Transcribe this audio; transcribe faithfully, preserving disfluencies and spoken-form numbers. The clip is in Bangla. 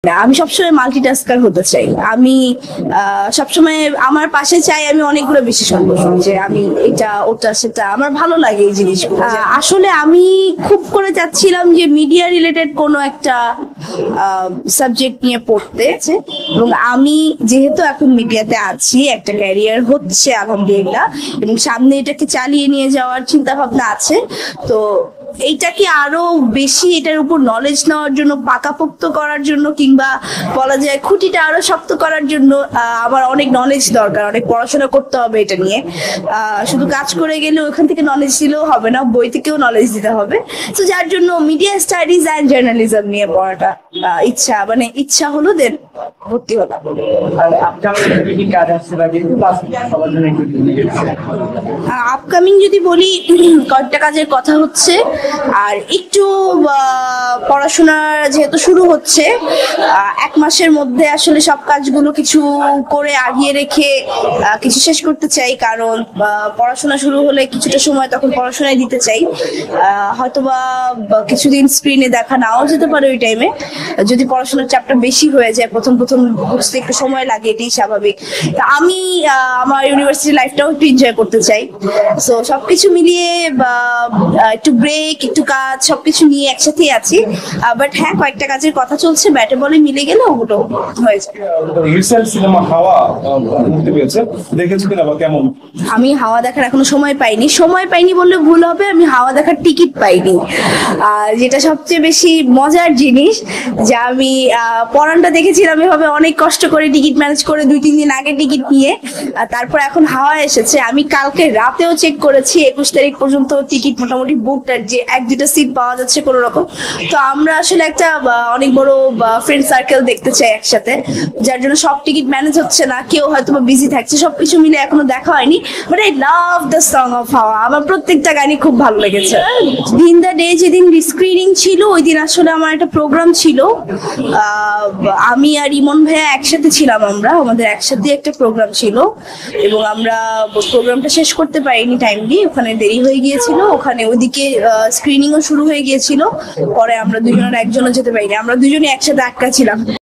না, আমি সবসময় মাল্টিটাস্কার হতে চাই। আমি সবসময় আমার পাশে চাই আমি অনেকগুলো বিশেষণ বসুন, যে আমি এটা ওটা সেটা আমার ভালো লাগে এই জিনিসগুলো। আসলে আমি খুব করে চাচ্ছিলাম যে মিডিয়া রিলেটেড কোনো একটা সাবজেক্ট নিয়ে পড়তে, এবং আমি যেহেতু এখন মিডিয়াতে আছি, একটা ক্যারিয়ার হচ্ছে আলহামদুলিল্লাহ, এবং সামনে এটাকে চালিয়ে নিয়ে যাওয়ার চিন্তা ভাবনা আছে। তো এইটাকে আরো বেশি এটার উপর নলেজ নেওয়ার জন্য, পাকাপোক্ত করার জন্য, কিংবা বলা যায় খুঁটিটা আরো শক্ত করার জন্য আমার অনেক নলেজ দরকার, অনেক পড়াশোনা করতে হবে এটা নিয়ে। শুধু কাজ করে গেলে ওখান থেকে নলেজ দিলেও হবে না, বই থেকেও নলেজ দিতে হবে। তো যার জন্য মিডিয়া স্টাডিজ অ্যান্ড জার্নালিজম নিয়ে পড়াটা ইচ্ছা, মানে ইচ্ছা হলো, দেন ভর্তি হলাম। আপকামিং যদি বলি, কয়েকটা কাজের কথা হচ্ছে, আর একটু পড়াশোনা যেহেতু শুরু হচ্ছে, এক মাসের মধ্যে আসলে সব কাজগুলো কিছু করে আগিয়ে রেখে কিছু শেষ করতে চাই, কারণ পড়াশোনা শুরু হলে কিছুটা সময় তখন পড়াশোনায় দিতে চাই। হয়তোবা কিছুদিন স্ক্রিনে দেখা নাও যেতে পারে ওই টাইমে, যদি পড়াশোনার চাপটা বেশি হয়ে যায়, প্রথম প্রথম বুঝতে একটু সময় লাগে, এটাই স্বাভাবিক। তা আমি আমার ইউনিভার্সিটি লাইফটাও একটু এনজয় করতে চাই। সো সবকিছু মিলিয়ে একটু ব্রেক, একটু কাজ, সবকিছু নিয়ে একসাথেই আছি। বাট হ্যাঁ, কয়েকটা কাজের কথা চলছে, ব্যাটে বলে মিলে গেলে ওগুলো হয়ে যায়। রিসেন্ট সিনেমা হাওয়া মুক্তি পেয়েছে, দেখেছো কিনা বা কেমন? আমি হাওয়া দেখার এখনো সময় পাইনি। সময় পাইনি বললে ভুল হবে, আমি হাওয়া দেখার টিকিট পাইনি। আর যেটা সবচেয়ে বেশি মজার জিনিস, যে আমি পরানটা দেখেছিলাম এভাবে অনেক কষ্ট করে টিকিট ম্যানেজ করে দুই তিন দিন আগে টিকিট নিয়ে, তারপর এখন হাওয়া এসেছে। আমি কালকে রাতেও চেক করেছি, একুশ তারিখ পর্যন্ত টিকিট মোটামুটি বুকটার, যে এক দুটা সিট পাওয়া যাচ্ছে কোনো রকম। তো আমরা আসলে একটা অনেক বড় ফ্রেন্ড সার্কেল দেখতে চাই একসাথে, যার জন্য সব টিকিট ম্যানেজ হচ্ছে না, কেউ হয়তো বিজি থাকছে, সবকিছু মিলে এখনো দেখা হয়নি। But I love the song of Hawa, আমার প্রত্যেকটা গানই খুব ভালো লেগেছে। দিন দ্য ডে যেদিন স্ক্রিনিং ছিল, ওই দিন আসলে আমার একটা প্রোগ্রাম ছিল, আমি আর ইমন ভাইয়া একসাথে ছিলাম, আমরা আমাদের একসাথে একটা প্রোগ্রাম ছিল, এবং আমরা প্রোগ্রামটা শেষ করতে পারিনি টাইমলি, ওখানে দেরি হয়ে গিয়েছিল, ওখানে ওইদিকে স্ক্রিনিংও শুরু হয়ে গিয়েছিল। পরে আমরা দুজনের একজনও যেতে পারিনি, আমরা দুজনে একসাথে আটকা ছিলাম।